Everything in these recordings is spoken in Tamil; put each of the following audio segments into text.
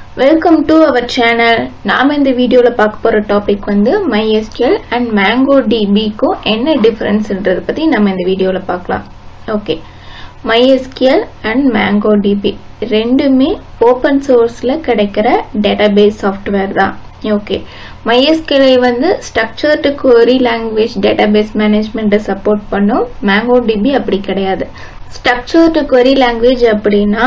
Welcome to our channel. நாம இந்த வீடியோல பார்க்க போற டாபிக் வந்து MySQL and MongoDB க்கு என்ன டிஃபரன்ஸ்ன்றது பத்தி நம்ம இந்த வீடியோல பார்க்கலாம். ஓகே. MySQL and MongoDB ரெண்டுமே ஓபன் சோர்ஸ்ல கிடைக்கிற டேட்டாபேஸ் சாஃப்ட்வேர் தான். ஓகே. MySQL வந்து structured query language database management support பண்ணும். MongoDB அப்படி கிடையாது. Structured query language அப்படினா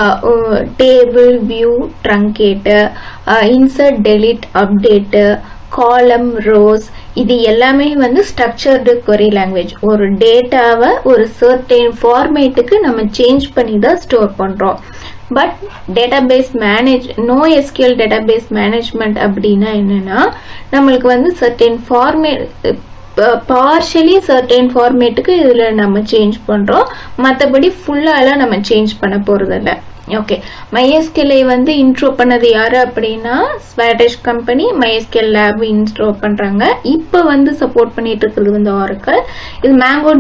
table, view, truncate, insert, delete, update, column, rows இது எல்லாமே வந்து structured query language. ஒரு டேட்டாவை ஒரு certain formatக்கு நம்ம சேஞ்ச் பண்ணி தான் ஸ்டோர் பண்றோம். But database NoSQL database management அப்படினா என்னன்னா நம்மளுக்கு வந்து certain format partially certain formatக்கு இதுல நம்ம சேஞ்ச் பண்றோம். மத்தபடி ஃபுல்லால நம்ம சேஞ்ச் பண்ண போறது இல்ல. ஓகே. MySQL வந்து இன்ட்ரோ பண்ணது யாரு அப்படினா Swedish company MySQL lab intro பண்றாங்க. இப்போ வந்து சப்போர்ட் பண்ணிட்டு இருக்குது வந்து Oracle. இது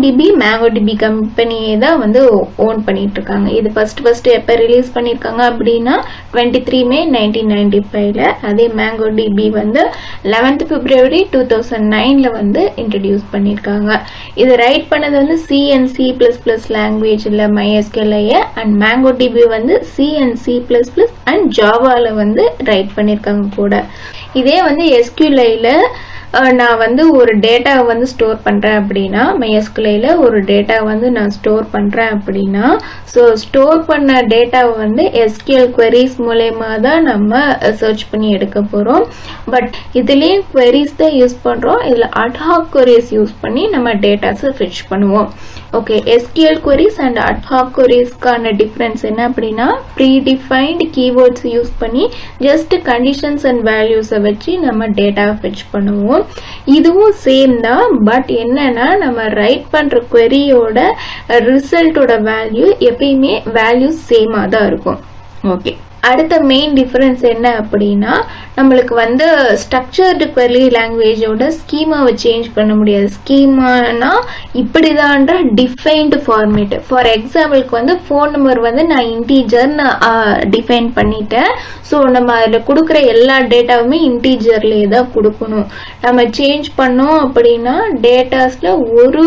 MongoDB கம்பெனியே தான் வந்து ஓன் பண்ணிட்டு இருக்காங்க. இது ஃபர்ஸ்ட் எப்ப ரிலீஸ் பண்ணிருக்காங்க அப்படினா 23 May 1995ல. அதே MongoDB வந்து 11th February 2009ல வந்து இன்ட்ரோ듀ஸ் பண்ணிருக்காங்க. இது ரைட் பண்ணது வந்து C and C++ லாங்குவேஜ்ல MySQL and MongoDB வந்து C and C++ and Javaல வந்து ரைட் பண்ணிருக்காங்க கூட. இதே வந்து SQLல நான் வந்து ஒரு டேட்டா வந்து ஸ்டோர் பண்றேன் அப்படினா MySQLல ஒரு டேட்டா வந்து நான் ஸ்டோர் பண்றேன் அப்படினா சோ ஸ்டோர் பண்ண டேட்டா வந்து SQL queries மூலமா தான் நம்ம சர்ச் பண்ணி எடுக்க போறோம். பட் இதுலயே queries தான் யூஸ் பண்றோம். இதுல ad hoc queries யூஸ் பண்ணி நம்ம டேட்டாஸை fetch பண்ணுவோம். Okay. SQL queries and ad hoc queries கான டிஃபரன்ஸ் என்ன அப்படினா predefined keywords யூஸ் பண்ணி just conditions and values வச்சு நம்ம டேட்டாவை fetch பண்ணுவோம். இதுவும் சேம் தான். பட் என்னன்னா நம்ம ரைட் பண்ற queryயோட ரிசல்ட்டோட வேல்யூ எப்பயுமே வேல்யூ சேமா தான் இருக்கும். ஓகே. அடுத்த மெயின் டிஃபரன்ஸ் என்ன அப்படின்னா நம்மளுக்கு வந்து ஸ்ட்ரக்சர்டு query லாங்குவேஜோட ஸ்கீமாவை சேஞ்ச் பண்ண முடியாது. ஸ்கீமானா இப்படிதான்ற டிஃபைன்டு ஃபார்மேட். ஃபார் எக்ஸாம்பிளுக்கு வந்து ஃபோன் நம்பர் வந்து நான் இன்டீஜர்னு டிஃபைன் பண்ணிட்டேன். ஸோ நம்ம அதில் கொடுக்குற எல்லா டேட்டாவுமே இன்டீஜர்லேயே தான் கொடுக்கணும். நம்ம சேஞ்ச் பண்ணோம் அப்படின்னா டேட்டாஸில் ஒரு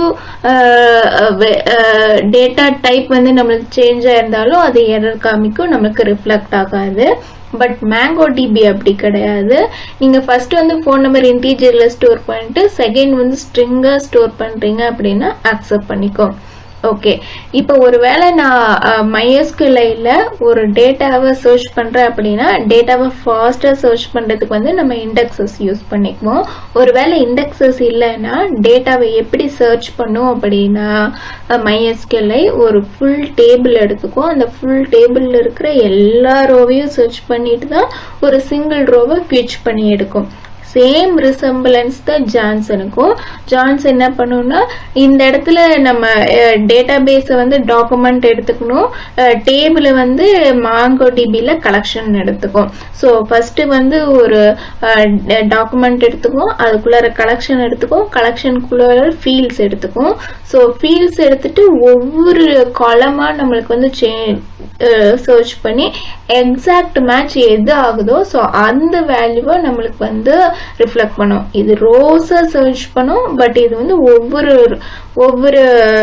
டேட்டா டைப் வந்து நம்மளுக்கு சேஞ்ச் ஆயிருந்தாலும் அது எரர் காமிக்கும், நம்மளுக்கு ரிஃப்ளெக்ட் ஆகாது. பட் MongoDB அப்படி கிடையாது. நீங்க ஃபர்ஸ்ட் வந்து ஃபோன் நம்பர் இன்டீஜர்ல ஸ்டோர் பண்ணிட்டு செகண்ட் வந்து ஸ்ட்ரிங்கா ஸ்டோர் பண்றீங்க அப்படின்னா அக்செப்ட் பண்ணிக்கும். ஓகே. இப்போ ஒருவேளை நான் MySQLல ஒரு டேட்டாவை சர்ச் பண்றேன் அப்படின்னா டேட்டாவை ஃபாஸ்டா சர்ச் பண்றதுக்கு வந்து நம்ம இண்டெக்ஸஸ் யூஸ் பண்ணிக்குவோம். ஒருவேளை இண்டெக்ஸஸ் இல்லைன்னா டேட்டாவை எப்படி சர்ச் பண்ணும் அப்படின்னா MySQL ஒரு ஃபுல் டேபிள் எடுத்துக்கும். அந்த ஃபுல் டேபிள்ல இருக்கிற எல்லா ரோவையும் சர்ச் பண்ணிட்டு தான் ஒரு சிங்கிள் ரோவை ஃபிட்ச் பண்ணி எடுக்கும். சேம் ரிசம்பிளன்ஸ் தான் ஜான்சனுக்கும். ஜான்சன் என்ன பண்ணும்னா இந்த இடத்துல நம்ம டேட்டாபேஸை வந்து டாக்குமெண்ட் எடுத்துக்கணும், டேபிளை வந்து MongoDBல கலெக்ஷன் எடுத்துக்கும். ஸோ ஃபர்ஸ்ட் வந்து ஒரு டாக்குமெண்ட் எடுத்துக்கும், அதுக்குள்ளார கலெக்ஷன் எடுத்துக்கும், கலெக்ஷனுக்குள்ளார ஃபீல்ட்ஸ் எடுத்துக்கும். ஸோ ஃபீல்ட்ஸ் எடுத்துட்டு ஒவ்வொரு காலமா நம்மளுக்கு வந்து சர்ச் பண்ணி எக்ஸாக்ட் மேட்ச் எது ஆகுதோ ஸோ அந்த வேல்யூவை நம்மளுக்கு வந்து ரிஃப்ளெக்ட் பண்ணும். இது ரோஸா சர்ச் பண்ணும். பட் இது வந்து ஒவ்வொரு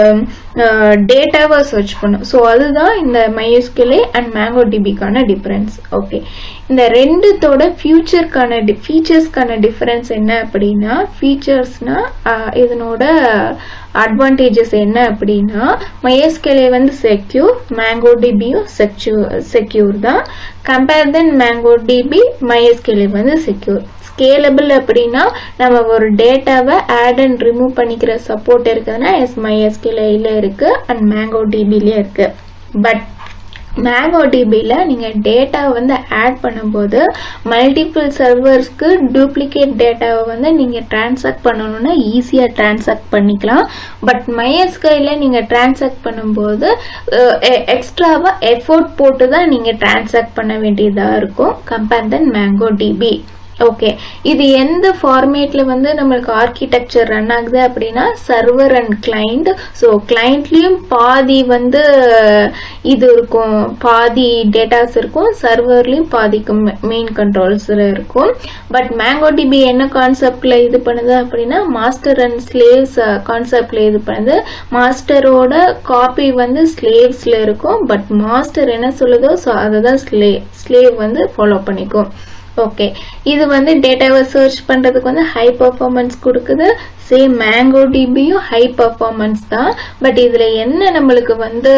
டேட்டாவா சர்ச் பண்ணும். ஸோ அதுதான் இந்த MySQL and MongoDBக்கான டிஃபரன்ஸ். ஓகே. இந்த ரெண்டுத்தோட ஃபீச்சர்ஸ்க்கான டிஃபரன்ஸ் என்ன அப்படின்னா ஃபீச்சர்ஸ்னா இதனோட அட்வான்டேஜஸ் என்ன அப்படின்னா MySQL வந்து செக்யூர், MongoDBயும் செக்யூர் தான். கம்பேர் தென் MongoDB MySQL வந்து செக்யூர். ஸ்கேலபிள் அப்படின்னா நம்ம ஒரு டேட்டாவை ஆட் அண்ட் ரிமூவ் பண்ணிக்கிற சப்போர்ட் இருக்குதுன்னா MySQL இருக்கு அண்ட் MongoDBலயே இருக்கு. பட் MongoDBல நீங்க டேட்டா வந்து ஆட் பண்ணும்போது மல்டிபிள் சர்வர்ஸ்க்கு டூப்ளிகேட் டேட்டாவை வந்து நீங்க டிரான்சாக்ட் பண்ணணும்னா ஈஸியா டிரான்சாக்ட் பண்ணிக்கலாம். பட் MySQLல நீங்க டிரான்சாக்ட் பண்ணும்போது எக்ஸ்ட்ராவா எஃபோர்ட் போட்டு தான் நீங்க டிரான்சாக்ட் பண்ண வேண்டியதா இருக்கும் கம்பேர் தென் MongoDB. ஓகே, இது எந்த ஃபார்மேட்ல வந்து நம்மளுக்கு ஆர்கிடெக்சர் ரன் ஆகுது அப்படின்னா சர்வர் அண்ட் கிளைண்ட். ஸோ கிளைண்ட்லயும் பாதி வந்து இது இருக்கும், பாதி டேட்டாஸ் இருக்கும், சர்வர்லயும் பாதிக்கு மெயின் கண்ட்ரோல்ஸ்ல இருக்கும். பட் MongoDB என்ன கான்செப்ட்ல இது பண்ணுது அப்படின்னா மாஸ்டர் அண்ட் ஸ்லேவ்ஸ் கான்செப்ட்ல இது பண்ணுது. மாஸ்டரோட காப்பி வந்து ஸ்லேவ்ஸ்ல இருக்கும், பட் மாஸ்டர் என்ன சொல்லுதோ ஸோ அதை தான் ஸ்லேவ் வந்து ஃபாலோ பண்ணிக்கும். ஓகே, இது வந்து டேட்டாவை சர்ச் பண்றதுக்கு வந்து ஹை பர்ஃபார்மன்ஸ் கொடுக்குது. சேம் MongoDBயும் ஹை பர்ஃபார்மன்ஸ் தான். பட் இதுல என்ன நம்மளுக்கு வந்து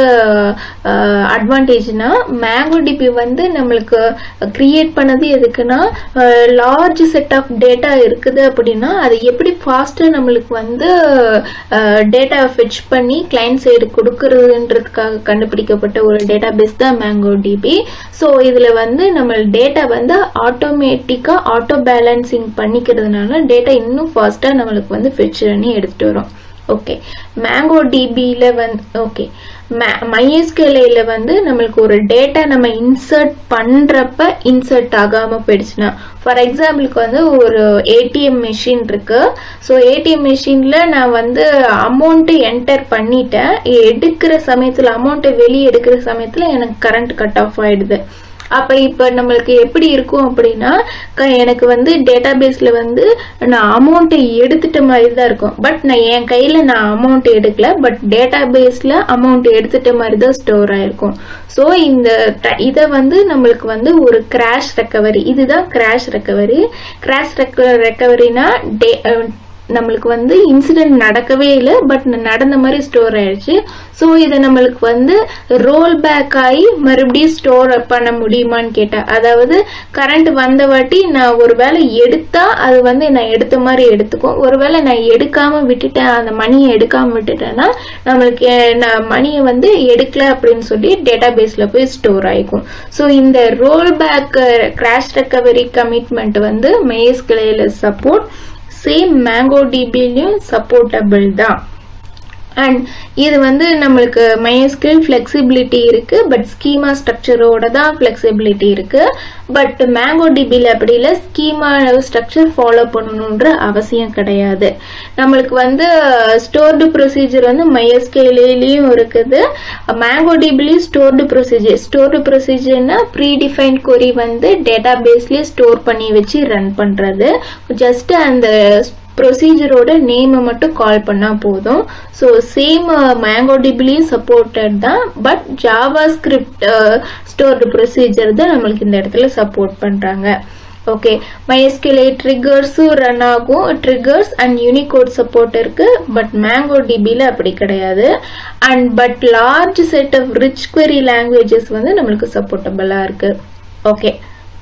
அட்வான்டேஜ்னா MongoDB வந்து நம்மளுக்கு கிரியேட் பண்ணது எதுக்குன்னா லார்ஜ் செட் ஆஃப் டேட்டா இருக்குது அப்படின்னா அது எப்படி ஃபாஸ்டா நம்மளுக்கு வந்து டேட்டா ஃபெட்ச் பண்ணி கிளைண்ட் சைடு கொடுக்கறதுன்றதுக்காக கண்டுபிடிக்கப்பட்ட ஒரு டேட்டா பேஸ் தான் MongoDB. ஸோ இதுல வந்து நம்ம டேட்டா வந்து ஆட்டோமேட்டிக்கா ஆட்டோ பேலன்சிங் பண்ணிக்கிறதுனால டேட்டா இன்னும் ஃபாஸ்டா நம்மளுக்கு வந்து ஃபெட்ச் பண்ணி எடுத்துட்டு வரும். ஓகே, MongoDBல வந்து ஓகே MySQL வந்து நம்மளுக்கு ஒரு டேட்டா நம்ம இன்சர்ட் பண்றப்ப இன்சர்ட் ஆகாம போயிடுச்சுன்னா, ஃபார் எக்ஸாம்பிளுக்கு வந்து ஒரு ஏடிஎம் மெஷின் இருக்கு. ஸோ ஏடிஎம் மெஷின்ல நான் வந்து அமௌண்ட் என்டர் பண்ணிட்டேன், எடுக்கிற சமயத்துல அமௌண்ட்டை வெளியே எடுக்கிற சமயத்துல எனக்கு கரண்ட் கட் ஆஃப் ஆயிடுது. அப்ப இப்ப நம்மளுக்கு எப்படி இருக்கும் அப்படின்னா எனக்கு வந்து டேட்டா பேஸ்ல வந்து நான் அமௌண்ட் எடுத்துட்ட மாதிரி தான் இருக்கும். பட் நான் என் கையில நான் அமௌண்ட் எடுக்கல, பட் டேட்டா பேஸ்ல அமௌண்ட் எடுத்துட்ட மாதிரி தான் ஸ்டோர் ஆயிருக்கும். ஸோ இதை வந்து நம்மளுக்கு வந்து ஒரு கிராஷ் ரெக்கவரி, இதுதான் கிராஷ் ரெக்கவரி. கிராஷ் ரெக்கவரினா நம்மளுக்கு வந்து இன்சிடென்ட் நடக்கவே இல்லை, பட் நடந்த மாதிரி ஸ்டோர் ஆயிடுச்சு. ஸோ இதை நம்மளுக்கு வந்து ரோல் பேக் ஆகி மறுபடியும் ஸ்டோர் பண்ண முடியுமான்னு கேட்டா, அதாவது கரண்ட் வந்த வாட்டி நான் ஒரு வேளை எடுத்தா அது வந்து நான் எடுத்த மாதிரி எடுத்துக்கும். ஒருவேளை நான் எடுக்காம விட்டுட்டேன், அந்த மணியை எடுக்காம விட்டுட்டேன்னா நம்மளுக்கு நான் மணியை வந்து எடுக்கல அப்படின்னு சொல்லி டேட்டா பேஸ்ல போய் ஸ்டோர் ஆயிக்கும். ஸோ இந்த roll back crash recovery commitment வந்து MySQL சப்போர்ட், சேம் MongoDBலயும் சப்போர்ட்டபிள் தான். அண்ட் இது வந்து நம்மளுக்கு MySQL flexibility இருக்கு, பட் ஸ்கீமா ஸ்ட்ரக்சரோட தான் flexibility இருக்கு. பட் MongoDBல அப்படி இல்லை, ஸ்கீமா ஸ்ட்ரக்சர் ஃபாலோ பண்ணணுன்ற அவசியம் கிடையாது. நம்மளுக்கு வந்து ஸ்டோர்டு ப்ரொசீஜர் வந்து MySQLலயும் இருக்குது, MongoDBலயும் ஸ்டோர்டு ப்ரொசீஜர்னா ப்ரீடிஃபைன்ட் கொரி வந்து டேட்டா பேஸ்லயே ஸ்டோர் பண்ணி வச்சு ரன் பண்றது. ஜஸ்ட் அந்த ப்ரொசீஜரோட நேம் மட்டும் கால் பண்ணா போதும். ஸோ சேம் MongoDBலயும் சப்போர்ட்டட் தான், but JavaScript stored procedure தான் நம்மளுக்கு இந்த இடத்துல சப்போர்ட் பண்றாங்க. ஓகே, MySQL ட்ரிகர்ஸும் ரன் ஆகும், ட்ரிகர்ஸ் அண்ட் யூனிகோட் சப்போர்ட் இருக்கு. பட் MongoDBல அப்படி கிடையாது. And but large set of rich query languages வந்து நம்மளுக்கு சப்போர்ட்டபிளா இருக்கு. ஓகே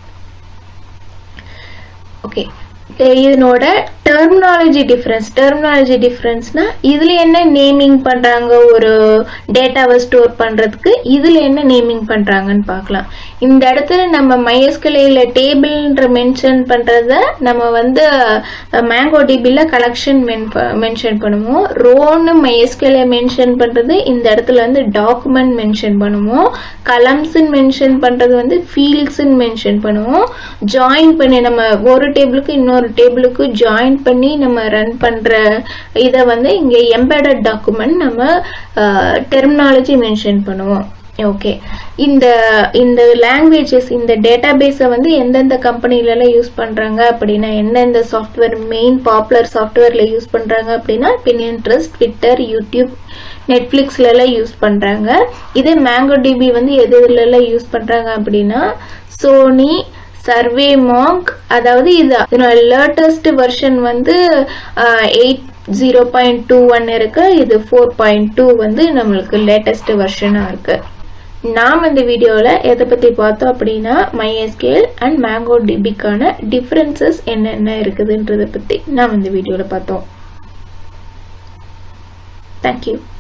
ஓகே இதனோட டெர்மினாலஜி டிஃபரன்ஸ்னா இதுல என்ன நேமிங் பண்றாங்க, ஒரு டேட்டாவை ஸ்டோர் பண்றதுக்கு இதுல என்ன நேமிங் பண்றாங்கன்னு பார்க்கலாம். இந்த இடத்துல நம்ம MySQL டேபிள்ன்ற மென்ஷன் பண்றத நம்ம வந்து MongoDBல கலெக்ஷன் மென்ஷன் பண்ணுவோம். ரோன்னு MySQL மென்ஷன் பண்றது இந்த இடத்துல வந்து டாக்குமெண்ட் மென்ஷன் பண்ணுவோம். கலம்ஸ் மென்ஷன் பண்றது வந்து ஃபீல்ட்ஸ் மென்ஷன் பண்ணுவோம். ஜாயின் பண்ணி நம்ம ஒரு டேபிளுக்கு இன்னொரு டேபிளுக்கு ஜாயின் பண்ணி நம்ம ரன் பண்ற இத வந்து இங்க எம்பெடட் டாக்குமெண்ட் நம்ம டெர்மினாலஜி மென்ஷன் பண்ணுவோம். ஓகே, இந்த லாங்குவேஜஸ் இந்த டேட்டாபேஸை வந்து எந்தெந்த கம்பெனில எல்லாம் யூஸ் பண்றாங்க அப்படின்னா, எந்தெந்த சாஃப்ட்வேர் மெயின் பாப்புலர் சாஃப்ட்வேர்ல யூஸ் பண்றாங்க அப்படின்னா Pinterest, Twitter, YouTube, Netflixல எல்லாம் யூஸ் பண்றாங்க. இதே MongoDB வந்து எதுல எல்லாம் யூஸ் பண்றாங்க அப்படின்னா சோனி, சர்வே மாங்க், அதாவது இது லேட்டஸ்ட் வெர்ஷன் வந்து 8.0.21 இருக்கு, இது 4.2 வந்து நம்மளுக்கு லேட்டஸ்ட் வெர்ஷனா இருக்கு. நாம் இந்த வீடியோல எதை பத்தி பார்த்தோம் அப்படின்னா MySQL அண்ட் MongoDBக்கான டிஃபரன்சஸ் என்னென்ன இருக்குதுன்றத பத்தி நாம் இந்த வீடியோல பார்த்தோம். தேங்க்யூ.